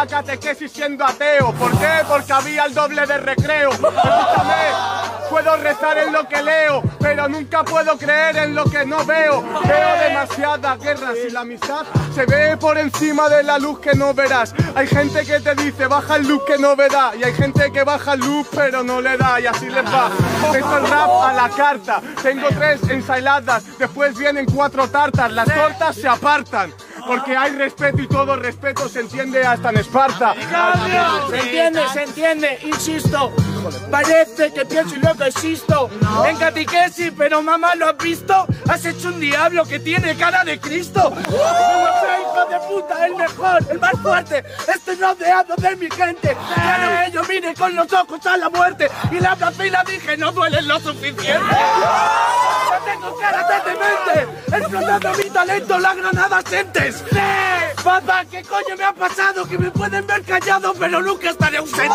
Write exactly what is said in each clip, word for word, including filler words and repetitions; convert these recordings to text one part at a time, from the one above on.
la catequesis siendo ateo. ¿Por qué? Porque había el doble de recreo. Escúchame, puedo rezar en lo que leo, pero nunca puedo creer en lo que no veo. Veo demasiadas guerras y la amistad se ve por encima de la luz que no verás. Hay gente que te dice baja el luz que no verá, y hay gente que baja luz pero no le da, y así les va. Esto es rap a la carta. Tengo tres ensaladas, después vienen cuatro tartas. Las tortas se apartan, porque hay respeto y todo respeto se entiende hasta en Esparta. Se entiende, se entiende, insisto. Parece que pienso y luego existo. En catequesis, pero mamá, ¿lo has visto? Has hecho un diablo que tiene cara de Cristo. Como soy hijo de puta, el mejor, el más fuerte. Estoy rodeado de mi gente. Quiero que ellos miren con los ojos a la muerte. Y la abracé y la dije, no duelen lo suficiente. Yo tengo cara de demente, explotando mi talento, la granada sientes. Papá, ¿qué coño me ha pasado? Que me pueden ver callado, pero nunca estaré ausente.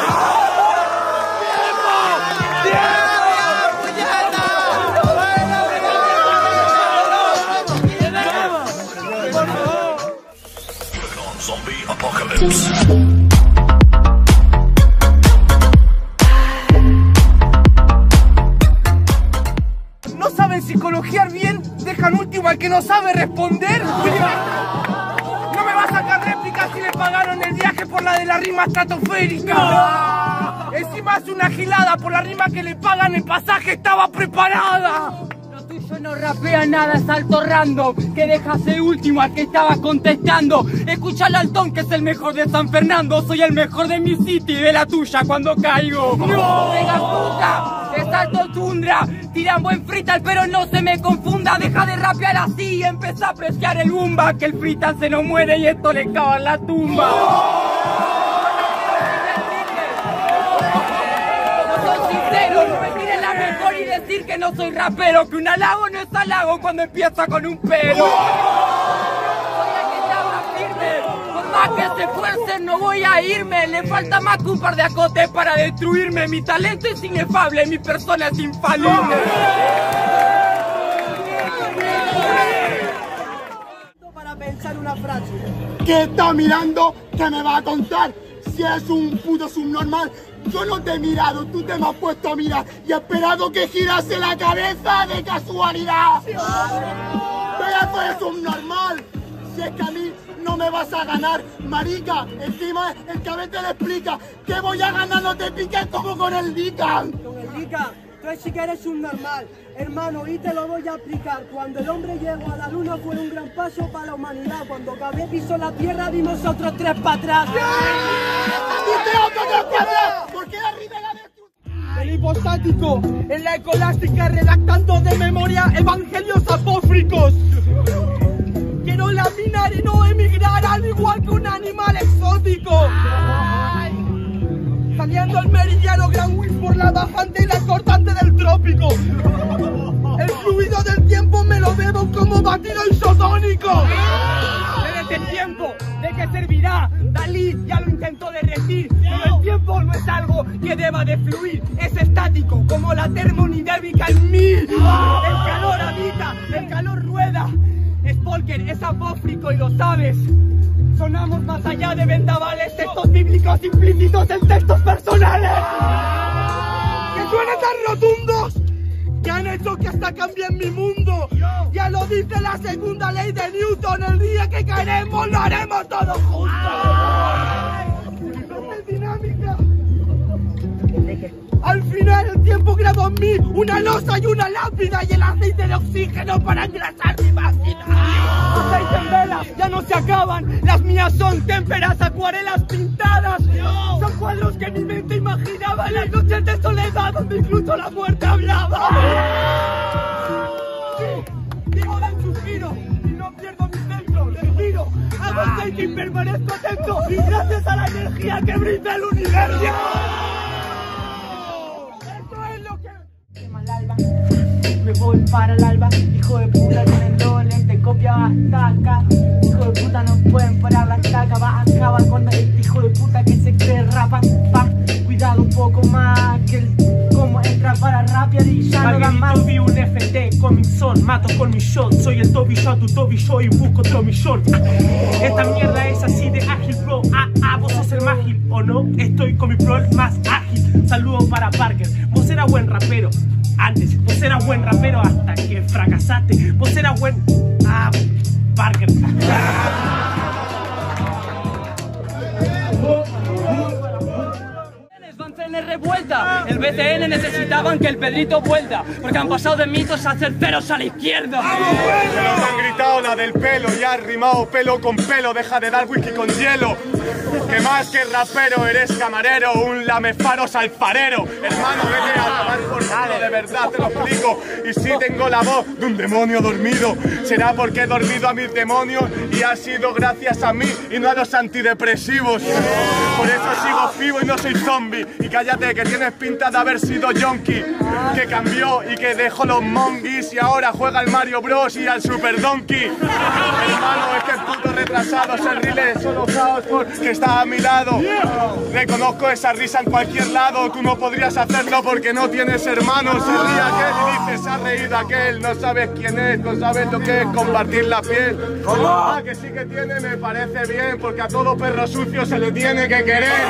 ¡Tiempo! ¡Tiempo! Zombie Apocalypse. ¿No saben psicologiar bien? Dejan último al que no sabe responder. No me va a sacar réplicas si le pagaron el viaje por la de la rima estratosférica. No. Encima es una gilada, por la rima que le pagan el pasaje estaba preparada. Lo tuyo no rapea nada, es alto random, que dejas el último al que estaba contestando. Escucha al Altón, que es el mejor de San Fernando. Soy el mejor de mi city, de la tuya cuando caigo. ¡No! ¡Venga puta! ¡Es alto tundra! Tiran buen frital, pero no se me confunda. Deja de rapear así y empieza a apreciar el bumba, que el frital se nos muere y esto le cava en la tumba. No soy sincero, no me tires la mejor y decir que no soy rapero, que un halago no es halago cuando empieza con un pero. Soy el que te habla firme, por más que se esfuercen no voy a irme. Le falta más que un par de acotes para destruirme. Mi talento es inefable, mi persona es infalible. Para pensar una frase. ¿Qué está mirando? ¿Qué me va a contar? Si es un puto subnormal. Yo no te he mirado, tú te me has puesto a mirar y he esperado que girase la cabeza de casualidad. Pedazo de subnormal. Si es que a mí no me vas a ganar, marica. Encima el que a veces le explica que voy a ganar, no te piques como con el Dican. Con el Dican, tú sí que eres un normal, hermano, y te lo voy a aplicar. Cuando el hombre llegó a la luna fue un gran paso para la humanidad. Cuando Gabriel pisó la tierra dimos otros tres para atrás. ¡Diste otros tres para atrás! ¿Por qué arriba la destrucción? El hipostático, en la escolástica redactando de memoria evangelios apócrifos. Quiero laminar y no emigrar al igual que un animal exótico. Saliendo el meridiano Greenwich por la bajante y la cortante del trópico. El fluido del tiempo me lo bebo como batido isotónico. Desde el tiempo, ¿de qué servirá? Dalí ya lo intentó derretir, pero el tiempo no es algo que deba de fluir. Es estático, como la termodinámica en mí. El calor habita, el calor rueda. Spolker es apócrifo y lo sabes. Sonamos más allá de vendavales, textos bíblicos implícitos en textos personales. Que suenan tan rotundos que han hecho que hasta cambie mi mundo. Ya lo dice la segunda ley de Newton, el día que caeremos lo haremos todos juntos. Dinámica. Al final el tiempo grabó en mí una losa y una lápida y el aceite de oxígeno para engrasar mi máquina. Aceite en velas ya no se acaban, las mías son témperas, acuarelas pintadas. Son cuadros que mi mente imaginaba en las noches de soledad donde incluso la muerte hablaba. Sí, vivo del suspiro y no pierdo mi centro, respiro, hago aceite y permanezco atento y gracias a la energía que brinda el universo. Me voy para el alba, hijo de puta, con el doble, te copia hasta acá. Hijo de puta, no pueden parar la caca, va a acabar con este hijo de puta que se cree rapa, pa. Cuidado un poco más, que el cómo entra para rapear y ya no da más. Vi un F T, coming son, Mac mato con mi shot. Soy el Toby Shot, tu Toby Show y busco otro mi short. Esta mierda es así de ágil, bro. Ah, ah, vos sos el mágil, ¿o no? Estoy con mi pro más ágil. Saludos para Parker. Vos eras buen rapero antes. Vos eras buen rapero hasta que fracasaste. Vos eras buen... Ah, Parker. Van a tener revuelta. El B T N necesitaban que el Pedrito vuelta, porque han pasado de mitos a ser ceros a la izquierda. Pero te han gritado la del pelo y has rimado pelo con pelo. Deja de dar whisky con hielo. Que más que rapero eres camarero, un lamefaros alfarero. Hermano, vete a tomar por culo, de verdad te lo explico. Y si tengo la voz de un demonio dormido, será porque he dormido a mis demonios y ha sido gracias a mí y no a los antidepresivos. Por eso sigo vivo y no soy zombie. Y cállate, que tienes pinta de haber sido yonki, que cambió y que dejó los monkeys y ahora juega al Mario Bros y al Super Donkey. Hermano, es que el puto retrasado se ríe solo caos porque está a mi lado. Reconozco esa risa en cualquier lado. Tú no podrías hacerlo porque no tienes hermanos. Se ríe aquel y dice, se ha reído aquel. No sabes quién es, no sabes lo que es compartir la piel. Ah, que sí que tiene, me parece bien, porque a todo perro sucio se le tiene que querer.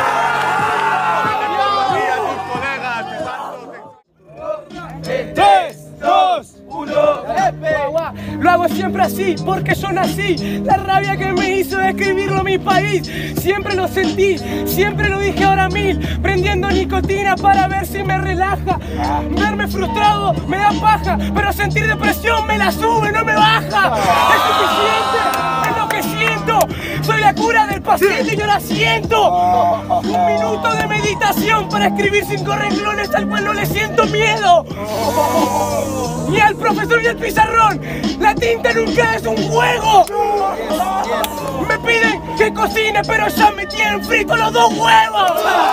tres, dos, uno, Lo hago siempre así, porque son así. La rabia que me hizo escribirlo mi país, siempre lo sentí, siempre lo dije ahora mil. Prendiendo nicotina para ver si me relaja. Verme frustrado me da paja, pero sentir depresión me la sube, no me baja. Es suficiente, es lo que siento. Soy la cura del paciente y yo la siento. Un minuto de meditación para escribir cinco renglones al cual no le siento miedo. Ni al profesor ni al pizarrón, la tinta nunca es un juego. Me piden que cocine, pero ya me tienen frito los dos huevos.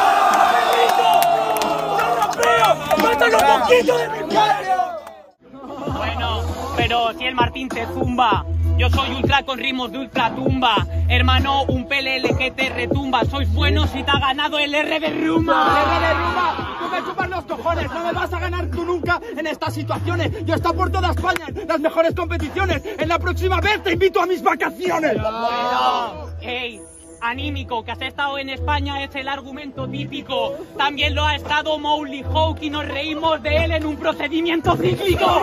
Yo rapeo, matan los mosquitos de mi barrio. Bueno, pero si el Martín te zumba, yo soy ultra con ritmos de ultratumba. Hermano, un P L L que te retumba. Sois buenos y te ha ganado el R de Rumba. ¡R de Rumba! ¡Tú me chupas los cojones! ¡No me vas a ganar tú nunca en estas situaciones! Yo estoy por toda España en las mejores competiciones. En la próxima vez te invito a mis vacaciones. Bueno, hey, anímico, que has estado en España es el argumento típico. También lo ha estado Mowgli Hawk y nos reímos de él en un procedimiento cíclico.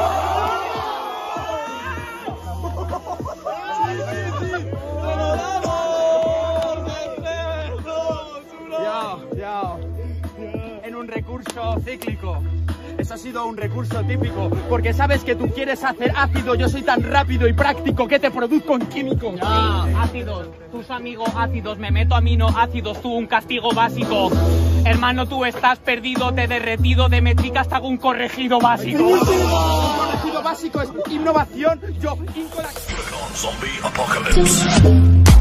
En un recurso cíclico. Eso ha sido un recurso típico, porque sabes que tú quieres hacer ácido. Yo soy tan rápido y práctico que te produzco en químico. Ya, ácidos, tus amigos ácidos, me meto aminoácidos, tú un castigo básico. Hermano, tú estás perdido, te he derretido de métricas, te hago un corregido básico. Un corregido básico es innovación. Yo, Zombie Apocalypse.